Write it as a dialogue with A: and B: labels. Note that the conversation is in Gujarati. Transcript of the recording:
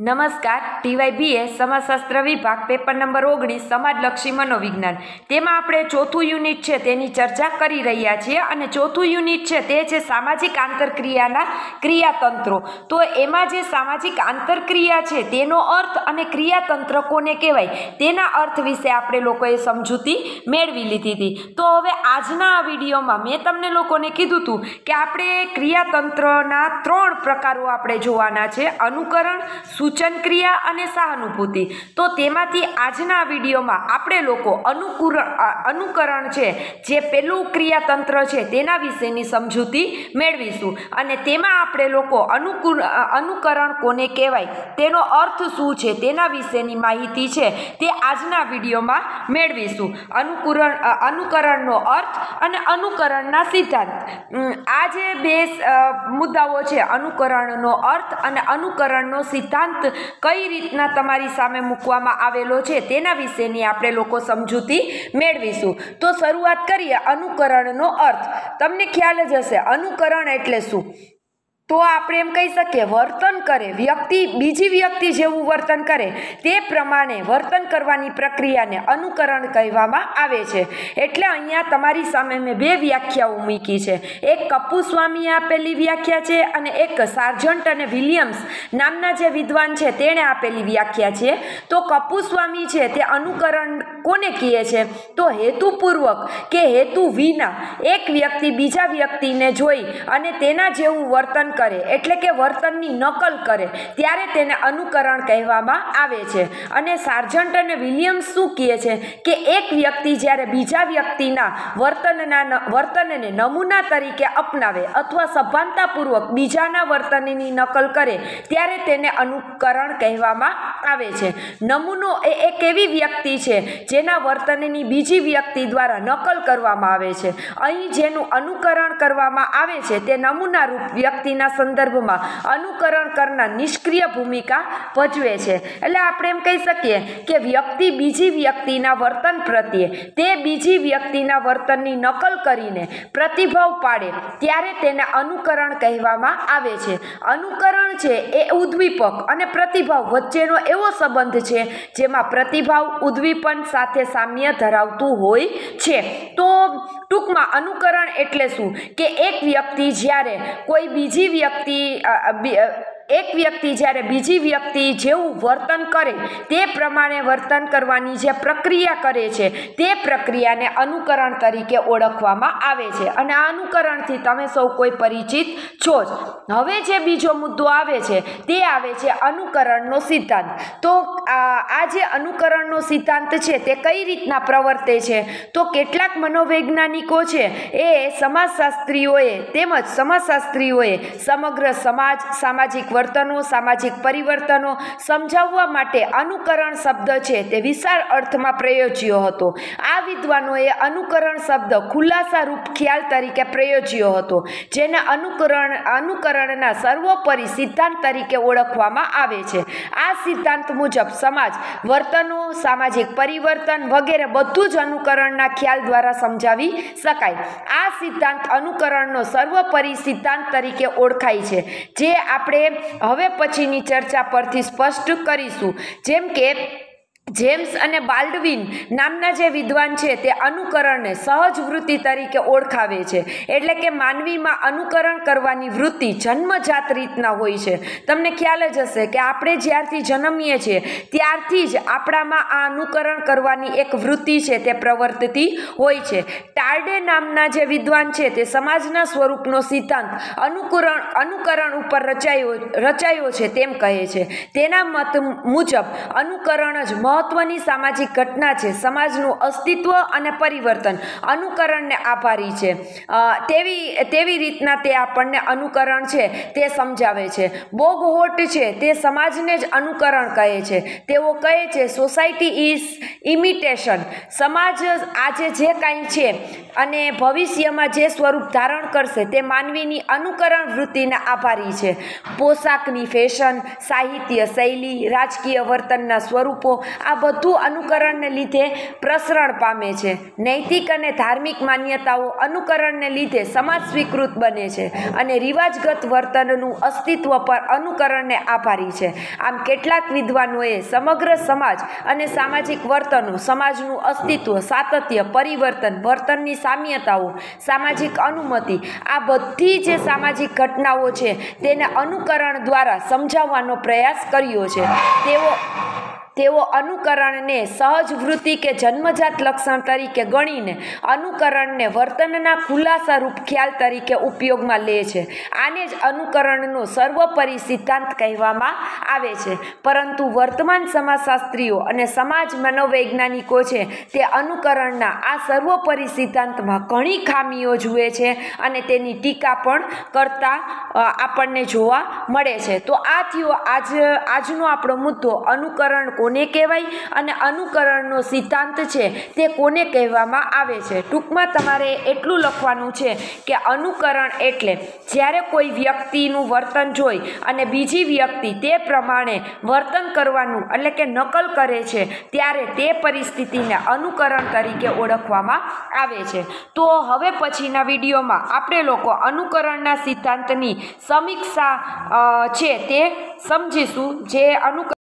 A: નમસ્કાર. ટીવાય બીએ સમાજશાસ્ત્ર વિભાગ પેપર નંબર 19 સમાજલક્ષી મનોવિજ્ઞાન. તેમાં આપણે ચોથું યુનિટ છે તેની ચર્ચા કરી રહ્યા છીએ અને ચોથું યુનિટ છે તે છે સામાજિક આંતરક્રિયાના ક્રિયાતંત્રો. તો એમાં જે સામાજિક આંતરક્રિયા છે તેનો અર્થ અને ક્રિયાતંત્ર કોને કહેવાય તેના અર્થ વિશે આપણે લોકોએ સમજૂતી મેળવી લીધી હતી. તો હવે આજના આ વિડીયોમાં મેં તમને લોકોને કીધું હતું કે આપણે ક્રિયાતંત્રના 3 પ્રકારો આપણે જોવાના છે: અનુકરણ, સૂચન ક્રિયા અને સહાનુભૂતિ. તો તેમાંથી આજના વિડીયોમાં આપણે લોકો અનુકરણ છે જે પેલું ક્રિયાતંત્ર છે તેના વિશેની સમજૂતી મેળવીશું અને તેમાં આપણે લોકો અનુકરણ કોને કહેવાય, તેનો અર્થ શું છે તેના વિશેની માહિતી છે તે આજના વિડીયોમાં મેળવીશું. અનુકરણનો અર્થ અને અનુકરણના સિદ્ધાંત. આ જે બે મુદ્દાઓ છે, અનુકરણનો અર્થ અને અનુકરણનો સિદ્ધાંત કઈ રીતના તમારી સામે મૂકવામાં આવેલો છે તેના વિશેની આપણે લોકો સમજૂતી મેળવીશું. તો શરૂઆત કરીએ અનુકરણનો અર્થ. તમને ખ્યાલ જ હશે અનુકરણ એટલે શું? તો આપણે એમ કહી શકીએ વર્તન કરે, વ્યક્તિ બીજી વ્યક્તિ જેવું વર્તન કરે તે પ્રમાણે વર્તન કરવાની પ્રક્રિયાને અનુકરણ કહેવામાં આવે છે. એટલે અહીંયા તમારી સામે મેં 2 વ્યાખ્યાઓ મૂકી છે. એક કપુસ્વામીએ આપેલી વ્યાખ્યા છે અને એક સાર્જન્ટ અને વિલિયમ્સ નામના જે વિદ્વાન છે તેણે આપેલી વ્યાખ્યા છે. તો કપુસ્વામી છે તે અનુકરણ કોને કહે છે? તો હેતુપૂર્વક કે હેતુ વિના એક વ્યક્તિ બીજા વ્યક્તિને જોઈ અને તેના જેવું વર્તન કરે, એટલે કે વર્તનની નકલ કરે, ત્યારે તેને અનુકરણ કહેવામાં આવે છે. અને સાર્જન્ટ અને વિલિયમ્સ શું કહે છે કે એક વ્યક્તિ જ્યારે બીજા વ્યક્તિના વર્તનને નમૂના તરીકે અપનાવે અથવા સભાનતાપૂર્વક બીજાના વર્તનની નકલ કરે ત્યારે તેને અનુકરણ કહેવામાં આવે છે. નમૂનો એ એક એવી વ્યક્તિ છે જેના વર્તનની બીજી વ્યક્તિ દ્વારા નકલ કરવામાં આવે છે. અહીં જેનું અનુકરણ કરવામાં આવે છે તે નમૂનારૂપ વ્યક્તિના સંદર્ભમાં અનુકરણ કરનાર નિષ્ક્રિય ભૂમિકા ભજવે છે. એટલે આપણે એમ કહી શકીએ કે વ્યક્તિ બીજી વ્યક્તિના વર્તન પ્રત્યે તે બીજી વ્યક્તિના વર્તનની નકલ કરીને પ્રતિભાવ પાડે ત્યારે તેને અનુકરણ કહેવામાં આવે છે. અનુકરણ છે એ ઉદ્દીપક અને પ્રતિભાવ વચ્ચેનો એવો સંબંધ છે જેમાં પ્રતિભાવ ઉદ્દીપન સાથે સામ્ય ધરાવતું હોય છે. તો ટૂંકમાં અનુકરણ એટલે શું કે એક વ્યક્તિ જ્યારે બીજી વ્યક્તિ જેવું વર્તન કરે તે પ્રમાણે વર્તન કરવાની જે પ્રક્રિયા કરે છે તે પ્રક્રિયાને અનુકરણ તરીકે ઓળખવામાં આવે છે અને આ અનુકરણથી તમે સૌ કોઈ પરિચિત છો જ. હવે જે બીજો મુદ્દો આવે છે તે આવે છે અનુકરણનો સિદ્ધાંત. તો આ જે અનુકરણનો સિદ્ધાંત છે તે કઈ રીતના પ્રવર્તે છે? તો કેટલાક મનોવૈજ્ઞાનિકો છે એ સમાજશાસ્ત્રીઓએ સમગ્ર સમાજ, સામાજિક વર્તનો, સામાજિક પરિવર્તનો સમજાવવા માટે અનુકરણ શબ્દ છે તે વિશાળ અર્થમાં પ્રયોજ્યો હતો. આ વિદ્વાનોએ અનુકરણ શબ્દ ખુલાસા રૂપ ખ્યાલ તરીકે પ્રયોજ્યો હતો જેને અનુકરણના સર્વોપરી સિદ્ધાંત તરીકે ઓળખવામાં આવે છે. આ સિદ્ધાંત મુજબ સમાજ, વર્તનો, સામાજિક પરિવર્તન વગેરે બધું જ અનુકરણના ખ્યાલ દ્વારા સમજાવી શકાય. આ સિદ્ધાંત અનુકરણનો સર્વોપરી સિદ્ધાંત તરીકે ઓળખાય છે, જે આપણે હવે પછીની ચર્ચા પરથી સ્પષ્ટ કરીશું. જેમ કે જેમ્સ અને બાલ્ડવિન નામના જે વિદ્વાન છે તે અનુકરણને સહજ વૃત્તિ તરીકે ઓળખાવે છે. એટલે કે માનવીમાં અનુકરણ કરવાની વૃત્તિ જન્મજાત રીતના હોય છે. તમને ખ્યાલ જ હશે કે આપણે જ્યારથી જન્મીએ છીએ ત્યારથી જ આપણામાં આ અનુકરણ કરવાની એક વૃત્તિ છે તે પ્રવર્તતી હોય છે. ટાર્ડે નામના જે વિદ્વાન છે તે સમાજના સ્વરૂપનો સિદ્ધાંત અનુકરણ ઉપર રચાયો છે તેમ કહે છે. તેના મત મુજબ અનુકરણ જ મહત્વની સામાજિક ઘટના છે. સમાજનું અસ્તિત્વ અને પરિવર્તન અનુકરણને આભારી છે. તેવી રીતના તે આપણને અનુકરણ છે તે સમજાવે છે. બોગહોટ છે તે સમાજને જ અનુકરણ કહે છે. તેઓ કહે છે સોસાયટી ઇઝ ઇમિટેશન. સમાજ આજે જે કાંઈ છે અને ભવિષ્યમાં જે સ્વરૂપ ધારણ કરશે તે માનવીની અનુકરણ વૃત્તિના આભારી છે. પોશાકની ફેશન, સાહિત્ય શૈલી, રાજકીય વર્તનના સ્વરૂપો આ બધું અનુકરણને લીધે પ્રસરણ પામે છે. નૈતિક અને ધાર્મિક માન્યતાઓ અનુકરણને લીધે સમાજ સ્વીકૃત બને છે અને રિવાજગત વર્તનનું અસ્તિત્વ પર અનુકરણને આભારી છે. આમ કેટલાક વિદ્વાનોએ સમગ્ર સમાજ અને સામાજિક વર્તનો, સમાજનું અસ્તિત્વ, સાતત્ય, પરિવર્તન, વર્તનની સામ્યતાઓ, સામાજિક અનુમતિ આ બધી જે સામાજિક ઘટનાઓ છે તેને અનુકરણ દ્વારા સમજાવવાનો પ્રયાસ કર્યો છે. તેઓ અનુકરણને સહજ વૃત્તિ કે જન્મજાત લક્ષણ તરીકે ગણીને અનુકરણને વર્તનના ખુલાસારૂપ ખ્યાલ તરીકે ઉપયોગમાં લે છે. આને જ અનુકરણનો સર્વોપરી સિદ્ધાંત કહેવામાં આવે છે. પરંતુ વર્તમાન સમાજશાસ્ત્રીઓ અને સમાજ મનોવૈજ્ઞાનિકો છે તે અનુકરણના આ સર્વોપરી સિદ્ધાંતમાં ઘણી ખામીઓ જુએ છે અને તેની ટીકા પણ કરતા આપણને જોવા મળે છે. તો આ થયો આજનો આપણો મુદ્દો, અનુકરણ કોને કહેવાય અને અનુકરણનો સિદ્ધાંત છે તે કોને કહેવામાં આવે છે. ટૂંકમાં તમારે એટલું લખવાનું છે કે અનુકરણ એટલે જ્યારે કોઈ વ્યક્તિનું વર્તન જોઈ અને બીજી વ્યક્તિ તે પ્રમાણે વર્તન કરવાનું એટલે કે નકલ કરે છે ત્યારે તે પરિસ્થિતિને અનુકરણ તરીકે ઓળખવામાં આવે છે. તો હવે પછીના વિડીયોમાં આપણે લોકો અનુકરણના સિદ્ધાંતની સમીક્ષા છે તે સમજીશું. જે